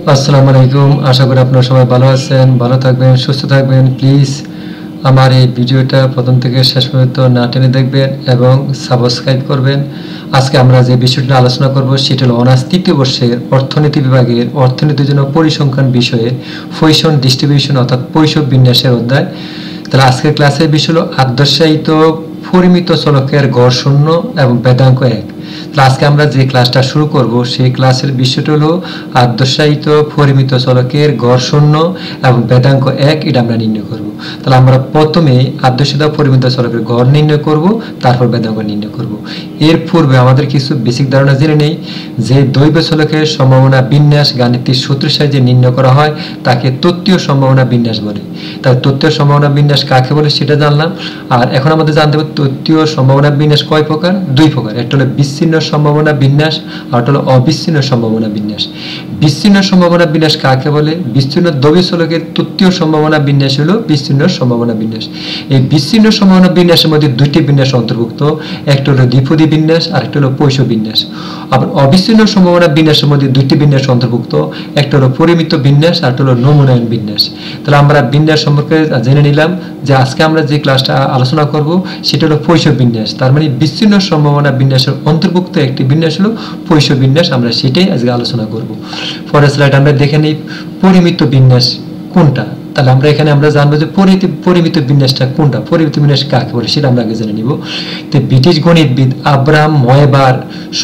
আসসালামু আলাইকুম। আশা করি আপনারা সবাই ভালো আছেন, ভালো থাকবেন, সুস্থ থাকবেন। প্লিজ আমার এই ভিডিওটা প্রথম থেকে শেষ পর্যন্ত না টেনে দেখবেন এবং সাবস্ক্রাইব করবেন। আজকে আমরা যে বিষয়টা আলোচনা করব সেটা হলো অনার্স তৃতীয় বর্ষের অর্থনীতি বিভাগের অর্থনীতির জন্য পরিসংখ্যান বিষয়ে পয়সন ডিস্ট্রিবিউশন অর্থাৎ পয়সব বিন্যাসের অধ্যায়। তাহলে আজকের ক্লাসের বিষয় হলো আদর্শায়িত পরিমিত চলকের গড় শূন্য এবং বেদাঙ্ক 1। তাহলে আজকে আমরা যে ক্লাসটা শুরু করব সেই ক্লাসের বিষয়টা হলো আদর্শায়িত পরিমিত চলকের গড় শূন্য এবং বেদাঙ্ক 1 এটা আমরা নির্ণয় করব। তাহলে আমরা প্রথমে আদর্শায়িত পরিমিত চলকের গড় নির্ণয় করব, তারপর বেদাঙ্ক নির্ণয় করব। এর পূর্বে আমাদের কিছু বেসিক ধারণা জেনে নেই যে দৈব চলকের সম্ভাবনা বিন্যাস গাণিতিক সূত্রের সাহায্যে নির্ণয় করা হয়, তাকে তত্ত্বীয় সম্ভাবনা বিন্যাস বলে। তাই তত্ত্বীয় সম্ভাবনা বিন্যাস কাকে বলে সেটা জানলাম। আর এখন আমাদের জানতে হবে তত্ত্বীয় সম্ভাবনা বিন্যাস কয় প্রকার? দুই প্রকার। একটা হলো বিচ্ছিন্ন সম্ভাবনা বিন্যাস আর একটা হলো অবিচ্ছিন্ন সম্ভাবনা বিন্যাস। বিচ্ছিন্ন সম্ভাবনা বিন্যাস কাকে বলে? বিচ্ছিন্ন দ্রব্য চলকের তত্ত্বীয় সম্ভাবনা বিন্যাস হলো বিচ্ছিন্ন সম্ভাবনা বিন্যাস। এই বিচ্ছিন্ন সম্ভাবনা বিন্যাসের মধ্যে দুইটি বিন্যাস অন্তর্ভুক্ত, একটা হলো দ্বিপদী বিন্যাস আর একটা হলো পয়সব বিন্যাস। আবার অবিচ্ছিন্ন সম্ভাবনা বিন্যাসের মধ্যে দুইটি বিন্যাস অন্তর্ভুক্ত, একটা হলো পরিমিত বিন্যাস আর একটা হলো নমুনায়ন বিন্যাস। তাহলে আমরা বিন্যাস সম্পর্কে জেনে নিলাম যে আজকে আমরা যে ক্লাসটা আলোচনা করব সেটা হলো পয়সব বিন্যাস। তার মানে বিচ্ছিন্ন সম্ভাবনা বিন্যাসের অন্তর্ভুক্ত একটি বিন্যাস হলো পয়সব বিন্যাস। আমরা সেটাই আজকে আলোচনা করব। পরের স্লাইড আমরা দেখে নিই পরিমিত বিন্যাস কোনটা। তাহলে আমরা এখানে আমরা জানবো যে পরিমিত বিন্যাসটা কোনটা, পরিমিত বিন্যাস কাকে বলে সেটা আমরা আগে জেনে নিব। তো ব্রিটিশ গণিতবিদ আব্রাহাম ময়েবার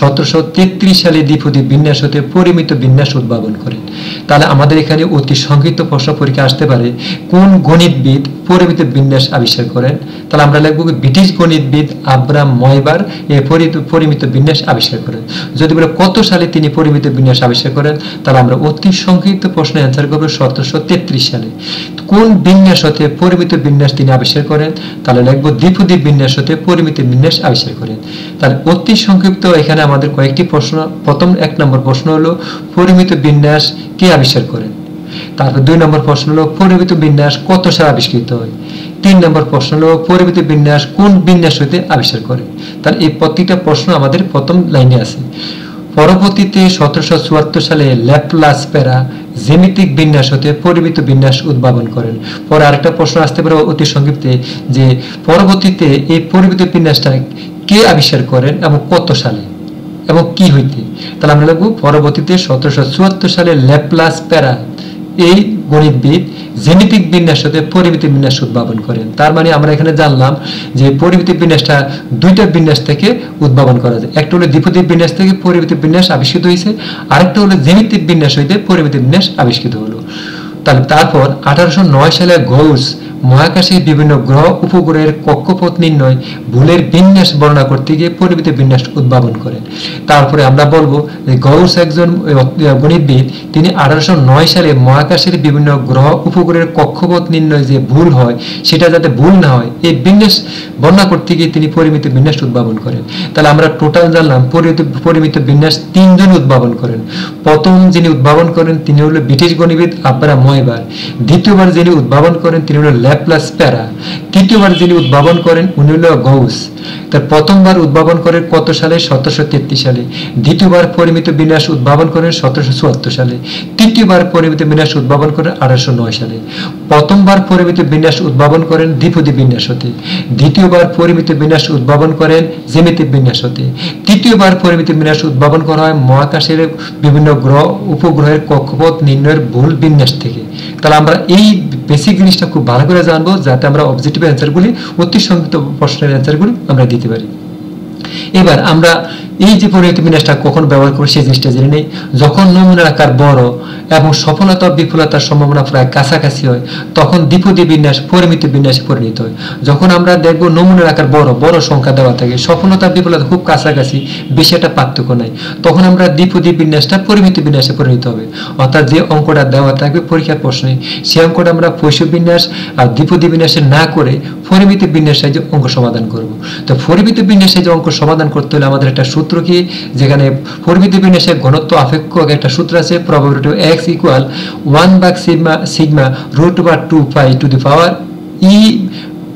1733 সালে দ্বিপদী বিন্যাস হতে পরিমিত বিন্যাস উদ্ভাবন করেন। তাহলে আমাদের এখানে অতি সংক্ষিপ্ত প্রশ্ন পরীক্ষা আসতে পারে কোন গণিতবিদ পরিমিত বিন্যাস আবিষ্কার করেন। তাহলে আমরা লিখব ব্রিটিশ গণিতবিদ আব্রাহাম ময়েবার এই পরিমিত বিন্যাস আবিষ্কার করেন। যদি বলে কত সালে তিনি পরিমিত বিন্যাস আবিষ্কার করেন, তাহলে আমরা অতি সংক্ষিপ্ত প্রশ্নের অ্যান্সার করব 1733 সালে। কোন বিন্যাস হতে পরিমিত বিন্যাস তিনি আবিষ্কার করেন? তাহলে লিখব দ্বিপদী বিন্যাস হতে পরিমিত বিন্যাস আবিষ্কার করেন। তাহলে অতি সংক্ষিপ্ত এখানে আমাদের কয়েকটি প্রশ্ন। প্রথম 1 নম্বর প্রশ্ন হলো পরিমিত বিন্যাস কে আবিষ্কার করেন। তারপর 2 নম্বর প্রশ্ন হলো পরিমিত বিন্যাস কত সালে আবিষ্কৃত হয়। 3 নম্বর প্রশ্ন হলো পরিমিত বিন্যাস কোন বিন্যাস হতে আবিষ্কার করে। তাহলে এই প্রত্যেকটা প্রশ্ন আমাদের প্রথম লাইনে আছে। পরবর্তীতে 1774 সালে ল্যাপ্লাস প্যারা জ্যামিতিক বিন্যাস হতে পরিমিত বিন্যাস উদ্ভাবন করেন। পরে আরেকটা প্রশ্ন আসতে পারে অতি সংক্ষিপ্তে যে পরবর্তীতে এই পরিমিত বিন্যাসটা কে আবিষ্কার করেন এবং কত সালে এবং কি হইতে। তাহলে আমরা লিখব পরবর্তীতে 1774 সালে ল্যাপ্লাস প্যারা এই গণিতবিদ জ্যামিতিক বিন্যাস হতে পরিমিত বিন্যাস উদ্ভাবন করেন। তার মানে আমরা এখানে জানলাম যে পরিমিত বিন্যাসটা দুইটা বিন্যাস থেকে উদ্ভাবন করা যায়। একটা হলো দ্বিপদী বিন্যাস থেকে পরিমিত বিন্যাস আবিষ্কৃত হয়েছে, আরেকটা হলো জ্যামিতিক বিন্যাস হইতে পরিমিত বিন্যাস আবিষ্কৃত হলো। তাহলে তারপর 1809 সালে গৌস মহাকাশের বিভিন্ন গ্রহ উপগ্রহের কক্ষপথ নির্ণয় ভুলের বিন্যাস বর্ণনা করতে গিয়ে পরিমিত বিন্যাস উদ্ভাবন করেন। তারপরে আমরা বলবো যে গৌস একজন গণিতবিদ, তিনি 1809 সালে মহাকাশের বিভিন্ন গ্রহ উপগ্রহের কক্ষপথ নির্ণয় যে ভুল হয় সেটা যাতে ভুল না হয় এই বিন্যাস বর্ণনা করতে গিয়ে তিনি পরিমিত বিন্যাস উদ্ভাবন করেন। তাহলে আমরা টোটাল জানলাম পরিমিত বিন্যাস 3 জন উদ্ভাবন করেন। প্রথম যিনি উদ্ভাবন করেন তিনি হলো ব্রিটিশ গণিতবিদ আব্রাহাম ময়েবার। দ্বিতীয়বার যিনি উদ্ভাবন করেন তিনি হলো ল্যাপ্লাস প্যারা। তৃতীয়বার যিনি উদ্ভাবন করেন উনি হলো গৌস। তার প্রথমবার উদ্ভাবন করেন কত সালে? 1733 সালে। দ্বিতীয়বার পরিমিত বিন্যাস উদ্ভাবন করেন 1774 সালে। তৃতীয়বার পরিমিত বিন্যাস উদ্ভাবন করেন 1809 সালে। প্রথমবার পরিমিত বিন্যাস উদ্ভাবন করেন দ্বিপদী বিন্যাস হতে। দ্বিতীয়বার পরিমিত বিন্যাস উদ্ভাবন করেন জ্যামিতিক বিন্যাস হতে। তৃতীয়বার পরিমিত বিন্যাস উদ্ভাবন করা হয় মহাকাশের বিভিন্ন গ্রহ উপগ্রহের কক্ষপথ নির্ণয়ের ভুল বিন্যাস থেকে। তাহলে আমরা এই বেসিক জিনিসটা খুব ভালো করে জানবো যাতে আমরা অবজেক্টিভ অ্যান্সারগুলি অতি সংক্ষিপ্ত প্রশ্নের অ্যান্সারগুলি আমরা দিতে পারি। এবার আমরা এই যে পরিমিত বিন্যাসটা কখন ব্যবহার করি সেই জিনিসটা জেনে নেই। যখন নমুনার আকার বড় এবং সফলতা বিফলতার সম্ভাবনা প্রায় কাছাকাছি হয় তখন দ্বিপদী বিন্যাস পরিমিত বিন্যাসে পরিণত হয়। যখন আমরা দেখব নমুনার আকার বড় সংখ্যা দেওয়া থাকে, সফলতা বিফলতা খুব কাছাকাছি, বেশি একটা পার্থক্য নাই, তখন আমরা দ্বিপদী বিন্যাসটা পরিমিত বিন্যাসে পরিণত হবে। অর্থাৎ যে অঙ্কটা দেওয়া থাকবে পরীক্ষার প্রশ্নে সেই অঙ্কটা আমরা পয়সব বিন্যাস আর দ্বিপদী বিন্যাসে না করে পরিমিত বিন্যাসে যে অঙ্ক সমাধান করব। তো পরিমিত বিন্যাসে যে অঙ্ক সমাধান করতে হলে আমাদের একটা সূত্র কি, যেখানে পরিমিত বিন্যাসের ঘনত্ব আপেক্ষক একটা সূত্র আছে, probability x = 1/σ√2π to the power e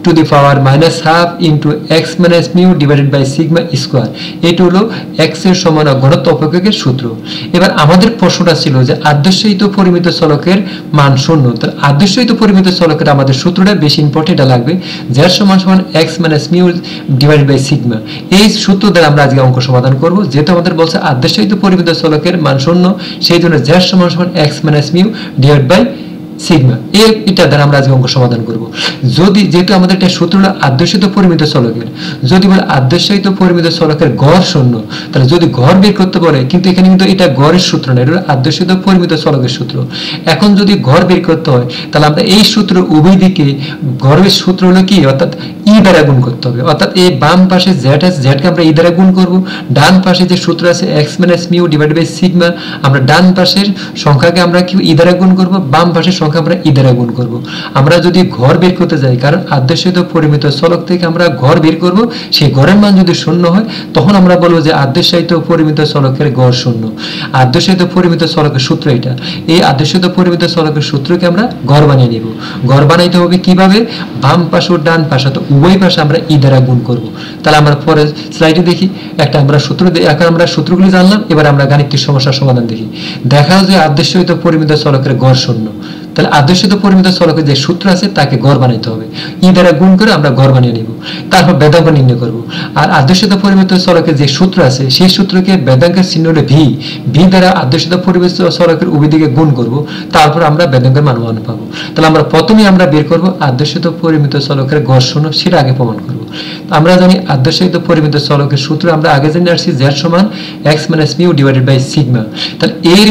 to the power minus half into x minus mu divided by sigma square. এটি হলো এক্স এর সমান ঘনত্ব অপেক্ষকের সূত্র। এবার আমাদের প্রশ্নটা ছিল যে আদর্শিত পরিমিত চলকের মান শূন্য। তাহলে আদর্শিত পরিমিত চলকের আমাদের সূত্রটা বেশি ইম্পর্টেন্ট লাগবে, জেড সমান সমান x minus mu divided by sigma. এই সূত্র দ্বারা আমরা আজকে অঙ্ক সমাধান করব। যেহেতু আমাদের বলছে আদর্শিত পরিমিত চলকের মান শূন্য, সেই জন্য জেড সমান সমান x minus mu divided by sigma. এটা দ্বারা আমরা আজকে অঙ্ক সমাধান করব। যদি যেহেতু আমাদের একটা সূত্র হলো আদর্শিত পরিমিত চলকের, যদি বলে আদর্শিত পরিমিত চলকের গড় শূন্য, তাহলে যদি গড় বের করতে বলে, কিন্তু এখানে কিন্তু এটা গড়ের সূত্র না, এটা আদর্শিত পরিমিত চলকের সূত্র। এখন যদি গড় বের করতে হয়, তাহলে আমরা এই সূত্র উভয় দিকে গড়ের সূত্র হলো কি, অর্থাৎ ই দ্বারা গুণ করতে হবে। অর্থাৎ এই বাম পাশে জেড আছে, জেডকে আমরা ই দ্বারা গুণ করব। ডান পাশে যে সূত্র আছে x minus mu divided by sigma, আমরা ডান পাশের সংখ্যাকে আমরা কি ই দ্বারা গুণ করব, বাম পাশের সংখ্যা আমরা ই দ্বারা গুণ করব। আমরা যদি ঘর বের করতে যাই, কারণ আদর্শিত পরিমিত চলক থেকে আমরা ঘর বের করব, সেই ঘরের মান যদি শূন্য হয়, তখন আমরা বলবো যে আদর্শিত পরিমিত চলকের গড় শূন্য। আদর্শিত পরিমিত চলকের সূত্র এটা। এই আদর্শিত পরিমিত চলকের সূত্রকে আমরা গড় বানিয়ে নিব। গড় বানাইতে হবে কিভাবে, বাম পাশ ও ডান পাশে তো উভয় পাশে আমরা ই দ্বারা গুণ করব। তাহলে আমরা পরের স্লাইডে দেখি, একটা আমরা সূত্র, এখন আমরা সূত্রগুলি জানলাম, এবার আমরা গাণিতিক সমস্যার সমাধান দেখি। দেখা যায় আদর্শিত পরিমিত চলকের গড় শূন্য। তাহলে আদর্শিত পরিমিত চলকের যে সূত্র আছে তাকে গড় বানাইতে হবে, ই দ্বারা গুণ করে আমরা গড় বানিয়ে নিব। তারপর বেদাঙ্ক নির্ণয় করব। আর আদর্শিত পরিমিত চলকের যে সূত্র আছে সেই সূত্রকে বেদাঙ্কের চিহ্ন হলো ভি, ভি দ্বারা আদর্শিত পরিমিত চলকের উভয় দিকে গুণ করব, তারপর আমরা বেদাঙ্কের মান পাবো। তাহলে আমরা প্রথমে আমরা বের করব আদর্শিত পরিমিত চলকের গড় শূন্য, সেটা আগে প্রমাণ করব। আমরা জানি আদর্শিত পরিমিত চলকের সূত্র আমরা আগে জেনে আসছি, জেড সমান x minus mu divided by sigma. তাহলে এর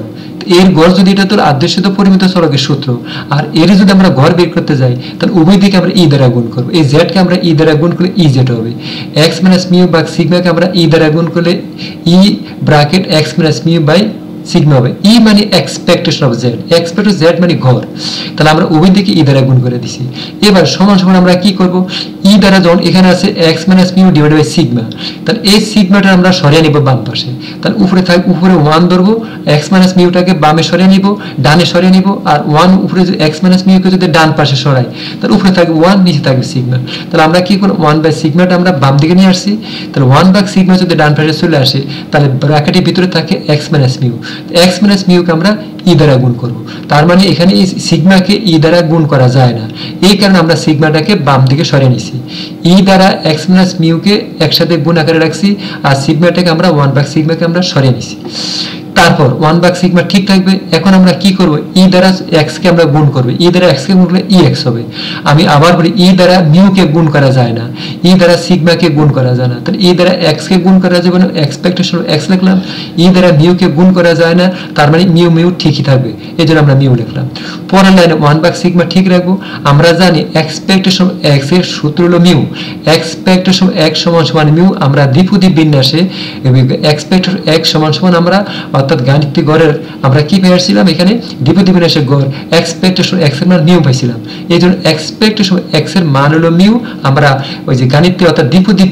গড় যদি এটা তো আদর্শিত পরিমিত চলকের সূত্র, আর এর যদি আমরা গড় বের করতে যাই, তাহলে উভয় দিকে আমরা ই দ্বারা গুণ করব। এই জেড কে আমরা ই দ্বারা গুণ করলে ই জেড হবে, এক্স মাইনাস মিউ বাই সিগমাকে আমরা ই দ্বারা গুণ করলে E bracket x minus mu by sigma হবে। ই মানে expectation of z, expectation z মানে ঘর। তাহলে আমরা উভয় দিকে ই দ্বারা গুণ করে দিছি। এবার সমান সমান আমরা কি করব, ই দ্বারা যখন এখানে আছে x minus mu divided by sigma, তাহলে এই সিগমাটা আমরা সরিয়ে নিব বাম পাশে। তাহলে উপরে 1 ধরবো, এক্স মাইনাস মিউটাকে বামে সরিয়ে নিব, ডানে সরিয়ে নিব, আর 1 উপরে এক্স মাইনাস মিউকে যদি ডান পাশে সরাই, তাহলে উপরে থাকবে 1, নিচে থাকবে সিগমা। তাহলে আমরা কি করব, 1 বাই সিগমাটা আমরা বাম দিকে নিয়ে আসছি। তাহলে 1 বাই সিগমা যদি ডান পাশে চলে আসে, তাহলে ব্র্যাকেটের ভিতরে থাকে x minus mu. X minus মিউকে আমরা ই দ্বারা গুণ করব। তার মানে এখানে এই সিগমাকে ই দ্বারা গুণ করা যায় না, এই কারণে আমরা সিগমাটাকে বাম দিকে সরিয়ে নিছি। ই দ্বারা এক্স মাইনাস মিউকে একসাথে গুণ আকারে রাখছি, আর সিগমাটাকে আমরা 1 বাই সিগমাকে আমরা সরিয়ে নিছি। তারপর 1 বাই সিগমা ঠিক থাকবে। এখন আমরা কি করব, ই দ্বারা এক্স কে আমরা গুণ করব, ই দ্বারা এক্স কে গুণ করলে ই এক্স হবে। আমি আবার বলি, ই দ্বারা মিউ কে গুণ করা যায় না, ই দ্বারা সিগমা কে গুণ করা যায় না। তাহলে ই দ্বারা এক্স কে গুণ করা যাবে না, এক্সপেকটেশন এক্স লিখলাম। ই দ্বারা মিউ কে গুণ করা যায় না, তার মানে মিউ মিউ ঠিকই থাকবে, এজন্য আমরা মিউ লিখলাম। পরের লাইনে 1 বাই সিগমা ঠিক রাখবো। আমরা জানি এক্সপেকটেশন এক্স এর সূত্র হলো মিউ, এক্সপেকটেশন এক্স সমান সমান মিউ। আমরা দ্বিপদী বিন্যাসে এক্সপেকটেশন এক্স সমান সমান আমরা, অর্থাৎ গাণিতিক গড়ের আমরা কি পেয়েছিলাম, এখানে দ্বিপদী বিন্যাসের গড় এক্সপেকটেশন এক্স এর মান মিউ পাইছিলাম। এই জন্য এক্সপেকটেশন এক্স এর মান হলো মিউ। আমরা ওই যে গাণিতিক অর্থাৎ দ্বিপদী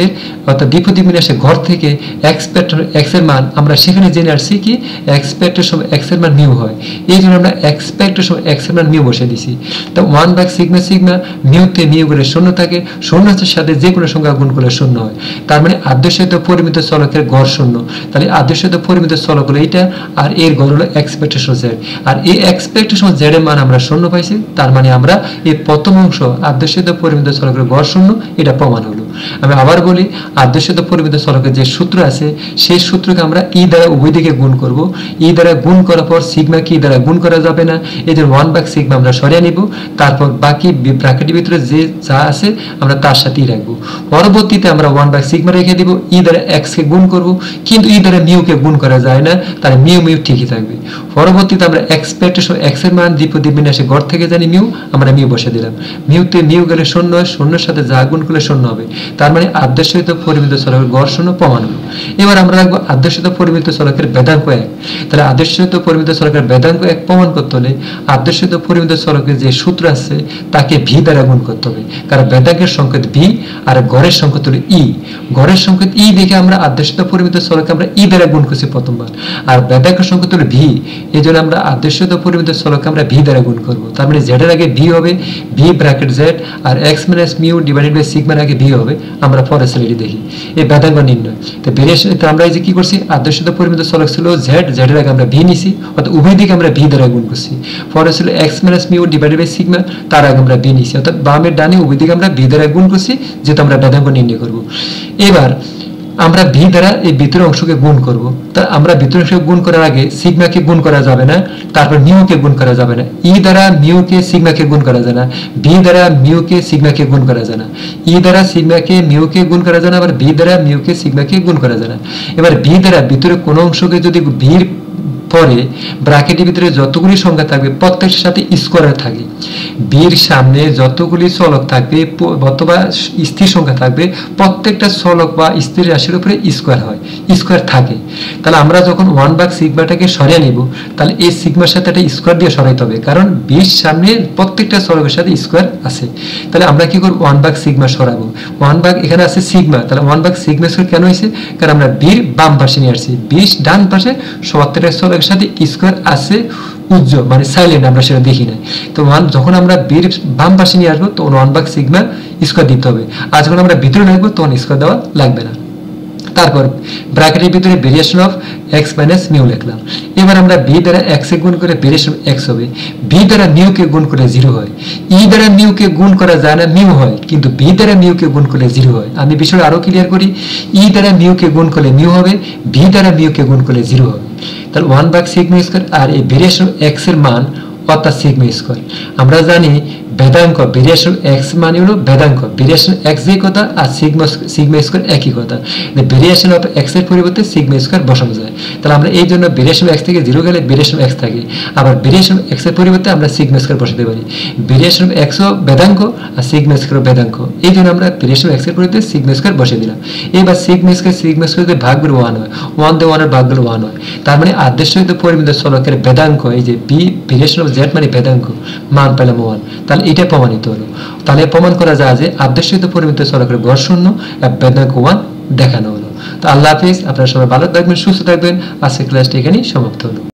বিন্যাসের ঘর থেকে এক্সপেকটেশন এক্স এর মান আমরা সেখানে জেনে আসছি কি এক্সপেকটেশন এক্স এর মান মিউ হয়। এই জন্য আমরা এক্সপেকটেশন এক্স এর মান মিউ বসে দিছি। তো 1 বাই সিগমা সিগমা মিউতে মিউ করে শূন্য থাকে, শূন্যের সাথে যে কোনো সংখ্যা গুণ করলে শূন্য হয়। তার মানে আদর্শিত পরিমিত চলকের গড় শূন্য। তাহলে আদর্শিত পরিমিত চলক হলো এইটা, আর এর গড় হলো এক্সপেকটেশন জেড। আর এই এক্সপেকটেশন জেড এর মান আমরা শূন্য পাইছি, তার মানে আমরা এই প্রথম অংশ আদর্শিত পরিমিত চলকের গড় শূন্য, এটা প্রমাণ হলো। আমি আবার বলি, আদর্শিত পরিমিত চলকের যে সূত্র আছে সেই সূত্রকে আমরা ই দ্বারা উভয় দিকে গুণ করব। ই দ্বারা গুণ করার পর সিগমা কি দ্বারা গুণ করা যাবে না, এই জন্য 1 বাই সিগমা আমরা সরিয়ে নিব। তারপর বাকি ব্র্যাকেটের ভিতরে যে যা আছে আমরা তার সাথেই রাখবো। পরবর্তীতে আমরা 1 বাই সিগমা রেখে দিব, ই দ্বারা এক্স কে গুণ করব, কিন্তু ই দ্বারা মিউ কে গুণ করা যায় না, তাহলে মিউ মিউ ঠিকই থাকবে। পরবর্তীতে আমরা এক্সপেকটেশন এক্স এর মান দ্বিপদী বিন্যাসে গড় থেকে জানি মিউ, আমরা মিউ বসে দিলাম। মিউতে মিউ গেলে শূন্য হয়, শূন্যের সাথে যা গুণ করলে শূন্য হবে। তার মানে আদর্শিত পরিমিত চলকের গড় শূন্য প্রমাণ হলো। এবার আমরা রাখবো আদর্শিত পরিমিত চলকের বেদাঙ্ক 1। তাহলে আদর্শিত পরিমিত চলকের বেদাঙ্ক 1 প্রমাণ করতে হলে আদর্শিত পরিমিত চলকের যে সূত্র আছে তাকে ভি দ্বারা গুণ করতে হবে, কারণ বেদাঙ্কের সংকেত ভি আর গড়ের সংকেত হলো ই। গড়ের সংকেত ই দেখে আমরা আদর্শিত পরিমিত চলকে আমরা ই দ্বারা গুণ করছি প্রথমবার, আর বেদাঙ্কের সংকেত হলো ভি, এই জন্য আমরা আদর্শিত পরিমিত চলকে আমরা ভি দ্বারা গুণ করবো। তার মানে জেড এর আগে ভি হবে, ভি ব্র্যাকেট জেড, আর x minus mu divided by সিগমার আগে ভি হবে। আমরা পরের স্লাইডে দেখি এই বেদাঙ্ক নির্ণয়। তো ভেরিয়েশন আমরা এই যে কি করছি, আদর্শিত পরিমিত চলক ছিল জেড, জেড এর আগে আমরা ভি নিছি, অর্থাৎ উভয় দিকে আমরা ভি দ্বারা গুণ করছি। পরে ছিল x minus mu divided by sigma, তার আগে আমরা ভি নিছি, অর্থাৎ বামের ডানে উভয় দিকে আমরা ভি দ্বারা গুণ করছি, যেহেতু আমরা বেদাঙ্ক নির্ণয় করব। এবার আমরা ভি দ্বারা এই ভিতরের অংশকে গুণ করব। তা আমরা ভিতরের অংশকে গুণ করার আগে সিগমাকে গুণ করা যাবে না, তারপর মিউকে গুণ করা যাবে না। ই দ্বারা মিউকে সিগমাকে গুণ করা যায় না, ভি দ্বারা মিউকে সিগমাকে গুণ করা যায় না। ই দ্বারা সিগমাকে মিউকে গুণ করা যায় না, আবার ভি দ্বারা মিউকে সিগমাকে গুণ করা যায় না। এবার ভি দ্বারা ভিতরে কোনো অংশকে যদি ভির পরে ব্র্যাকেটের ভিতরে যতগুলি সংখ্যা থাকবে প্রত্যেকটার সাথে স্কোয়ার থাকে, বির সামনে যতগুলি চলক থাকবে অথবা স্থির সংখ্যা থাকবে প্রত্যেকটা চলক বা স্থির রাশির উপরে স্কোয়ার হয়, স্কোয়ার থাকে। তাহলে আমরা যখন 1/, সিগমাটাকে সরিয়ে নিব, তাহলে এই সিগমার সাথে একটা স্কোয়ার দিয়ে সরাইতে হবে, কারণ বির সামনে প্রত্যেকটা চলকের সাথে স্কোয়ার আছে। তাহলে আমরা কি করব, 1/, সিগমা সরাবো। 1/, এখানে আছে সিগমা, তাহলে 1/, সিগমা স্কোয়ার কেন হয়েছে, কারণ আমরা বির বাম পাশে নিয়ে আসছি, বির ডান পাশে প্রত্যেকটা চলকের সাথে স্কোয়ার আছে উজ্জ্বল, মানে সাইলেন্ট, আমরা সেটা দেখি না। তো যখন আমরা বির বাম পাশে নিয়ে আসবো তখন 1/, সিগমা স্কোয়ার দিতে হবে, আর যখন আমরা ভিতরে রাখবো তখন স্কোয়ার দেওয়া লাগবে না। তারপর ব্র্যাকেটের ভিতরে variation of x minus mu লিখলাম। এবার আমরা বি দ্বারা এক্স এ গুণ করে ভেরিয়েশন এক্স হবে, বি দ্বারা মিউ কে গুণ করে 0 হয়। ই দ্বারা মিউ কে গুণ করা যায় না, মিউ হয়, কিন্তু বি দ্বারা মিউ কে গুণ করলে 0 হয়। আমি বিষয়টা আরো ক্লিয়ার করি, ই দ্বারা মিউ কে গুণ করলে মিউ হবে, বি দ্বারা মিউ কে গুণ করলে 0 হবে। তাহলে 1/, সিগমা স্কয়ার, আর এই ভেরিয়েশন এক্স এর মান অর্থাৎ সিগমা স্কয়ার। আমরা জানি বেদাঙ্ক ভেরিয়েশন এক্স মানে হলো বেদাঙ্ক, ভেরিয়েশন এক্স যে কথা আর সিগমা স্কয়ার একই কথা। ভেরিয়েশন অফ এক্স এর পরিবর্তে সিগমা স্কয়ার বসানো যায়। তাহলে আমরা এই জন্য ভেরিয়েশন এক্স থেকে 0 গেলে ভেরিয়েশন এক্স থাকে, আবার ভেরিয়েশন এক্স এর পরিবর্তে আমরা সিগমা স্কয়ার বসাতে পারি। ভেরিয়েশন অফ এক্স ও বেদাঙ্ক আর সিগমা স্কয়ার বেদাঙ্ক, এই জন্য আমরা ভেরিয়েশন এক্স এর পরিবর্তে সিগমা স্কয়ার বসিয়ে দিলাম। এবার সিগমা স্কয়ার যদি ভাগ করে 1 হয়, 1 দিয়ে 1 এর ভাগ করলে 1 হয়। তার মানে আদর্শিত পরিমিত চলকের বেদাঙ্ক, এই যে বি ভেরিয়েশন অফ জেড মানে বেদাঙ্ক, মান পেলাম 1। তাহলে এটা প্রমাণিত হলো। তাহলে প্রমাণ করা যায় যে আদর্শিত পরিমিত চলকের গড় শূন্য আর বেদাঙ্ক 1 দেখানো হলো। তো আল্লাহ হাফেজ, আপনারা সবাই ভালো থাকবেন, সুস্থ থাকবেন। আজকের ক্লাসটি এখানেই সমাপ্ত হলো।